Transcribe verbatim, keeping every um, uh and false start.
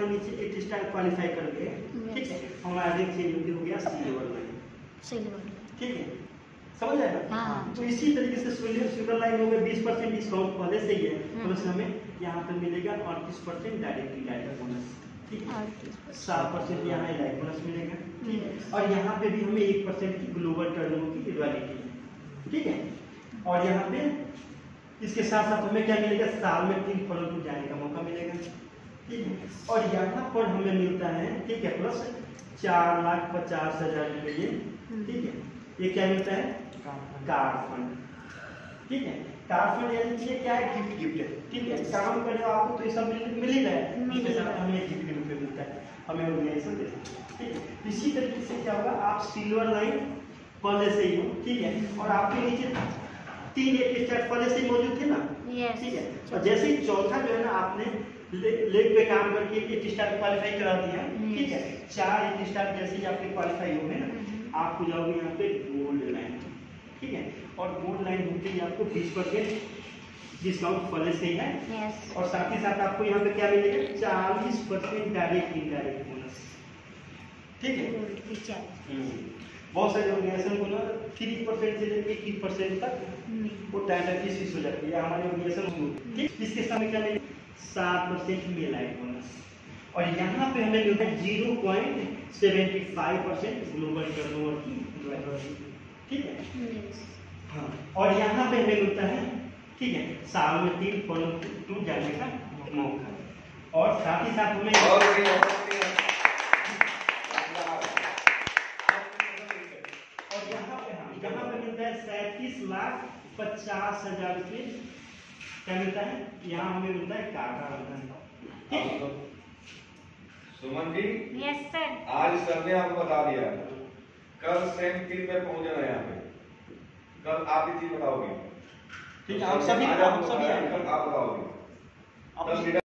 हमारे नीचे eight star qualify कर गए, ठीक है, हमारा रैंक चेंज हो गया सिल्वर लाइन, सिल्वर, ठीक है, समझ आया ना? हाँ। तो इसी तरीके से सिल्वर लाइन हो गए, बीस परसेंट डिस्काउंट पहले से ही है, प्लस हमें यहाँ पे मिलेगा अड़तीस परसेंट डायरेक्ट इनडायरेक्ट बोनस, ठीक है, सात परसेंट यहाँ इनडायरेक्ट बोनस मिलेगा, ठीक है, और यहाँ पे भी हमें एक परसेंट की ग्लोबल टर्नओवर की रॉयल्टी है, ठीक है, और यहाँ पे इसके साथ साथ हमें क्या मिलेगा, साल में तीन फलों को जाने का मौका मिलेगा, ठीक है, और यहाँ पर हमें मिलता है, ठीक है, प्लस चार लाख पचास हजार रुपये, ठीक है, ये क्या मिलता है, कार फंड, ठीक है, कार फंड यानी कि ये क्या है, गिफ्ट गिफ्ट है, ठीक है, काम करने आपको तो ये सब मिल मिल ही रहा है, इसके साथ हमें गिफ्ट के रूप में मिलता है, हमें ऑर्गेनाइजेशन देता है, ठीक है, इसी तरीके से क्या होगा, आप सिल्वर लाइन पहले से ही हो, ठीक है, और आपके नीचे तीन एक स्टार पहले से ही मौजूद थे ना, ठीक है, और जैसे ही चौथा जो है ना आपने लेग पे काम करके एक स्टार क्वालिफाई करा दिया, ठीक है, चार एक स्टार जैसे ही आपके क्वालिफाई हो गए ना, आपको जाओगे यहाँ पे गोल्ड लाइन, ठीक है, और गोल्ड लाइन होते ही आपको बीस परसेंट डिस्काउंट पहले से ही है, yes. और साथ ही साथ आपको यहाँ पे क्या मिलेगा, चालीस परसेंट डायरेक्ट इनडायरेक्ट बोनस, ठीक है, बहुत सारे ऑर्गेनाइजेशन को ना थ्री परसेंट से लेकर इक्कीस परसेंट तक वो टाइटल की फीस हो जाती है, हमारे ऑर्गेनाइजेशन, ठीक, इसके सामने क्या मिलेगा, सात परसेंट मेलाइट बोनस, और यहाँ पे हमें मिलता है zero point seventy five percent global turnover की, ठीक है, हाँ, और यहाँ पे हमें मिलता है, ठीक है, साल में तीन फलों टू जाने का मौका, और साथ ही साथ हमें और यहाँ पे हाँ यहाँ पे मिलता है सैंतीस लाख पचास हजार रुपये, क्या मिलता है, यहाँ हमें मिलता है काका। सुमन जी, यस सर, आज सर ने आपको बता दिया, कल सेम टीम में पहुंच जाना यहाँ पे, कल आप ही चीज बताओगे, ठीक है, आप सभी आप सभी आप बताओगे।